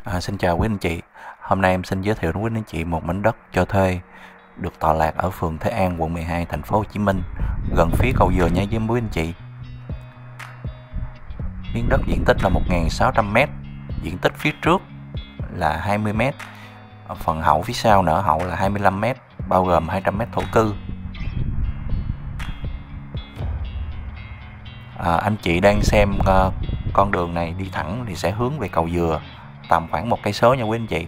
Xin chào quý anh chị. Hôm nay em xin giới thiệu đến quý anh chị một mảnh đất cho thuê được tọa lạc ở phường Thế An, quận 12, thành phố Hồ Chí Minh, gần phía cầu Dừa nha quý anh chị. Miếng đất diện tích là 1.600 m, diện tích phía trước là 20 m, phần hậu phía sau nở hậu là 25 m, bao gồm 200 m thổ cư. Anh chị đang xem con đường này đi thẳng thì sẽ hướng về cầu Dừa, tầm khoảng 1 cây số nha quý anh chị.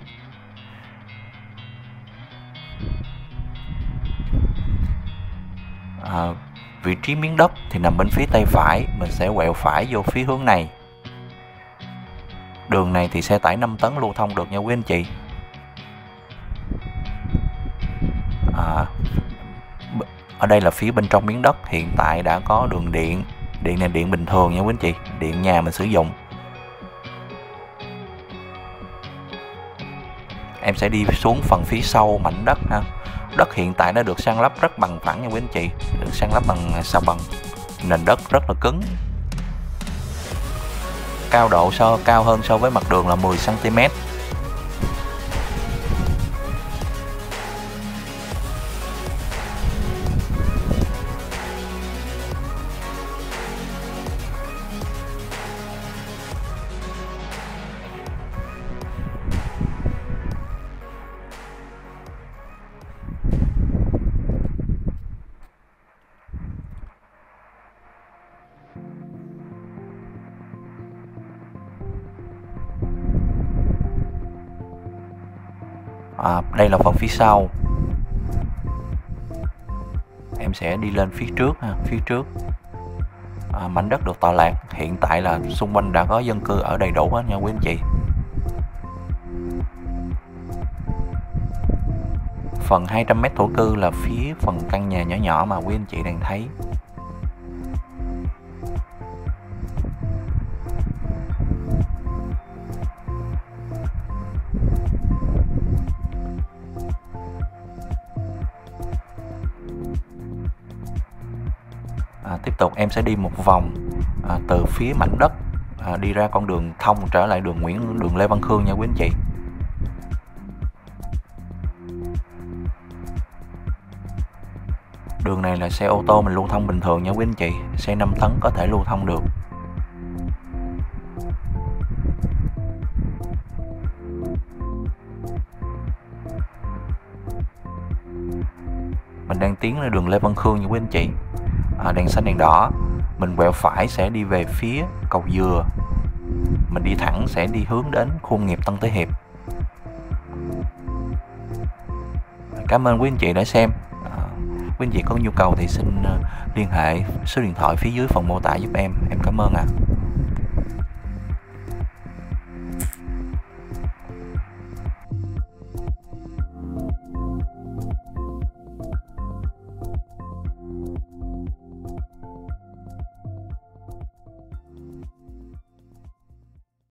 Vị trí miếng đất thì nằm bên phía tay phải, mình sẽ quẹo phải vô phía hướng này. Đường này thì xe tải 5 tấn lưu thông được nha quý anh chị. Ở đây là phía bên trong miếng đất, hiện tại đã có đường điện. Điện này điện bình thường nha quý anh chị, điện nhà mình sử dụng. Em sẽ đi xuống phần phía sau mảnh đất ha. Đất hiện tại đã được san lấp rất bằng phẳng nha quý anh chị, được san lấp bằng xà bần, nền đất rất là cứng. Cao độ cao hơn so với mặt đường là 10 cm. Đây là phần phía sau. Em sẽ đi lên phía trước ha. Phía trước mảnh đất được tọa lạc hiện tại là xung quanh đã có dân cư ở đầy đủ hết nha quý anh chị. Phần 200 m thổ cư là phía phần căn nhà nhỏ nhỏ mà quý anh chị đang thấy. Tiếp tục em sẽ đi một vòng từ phía mảnh đất đi ra con đường thông trở lại đường Lê Văn Khương nha quý anh chị. Đường này là xe ô tô mình lưu thông bình thường nha quý anh chị, xe 5 tấn có thể lưu thông được. Mình đang tiến lên đường Lê Văn Khương nha quý anh chị. Đèn xanh đèn đỏ, mình quẹo phải sẽ đi về phía cầu Dừa, mình đi thẳng sẽ đi hướng đến khu công nghiệp Tân Thế Hiệp. Cảm ơn quý anh chị đã xem. Quý anh chị có nhu cầu thì xin liên hệ số điện thoại phía dưới phần mô tả giúp em cảm ơn ạ.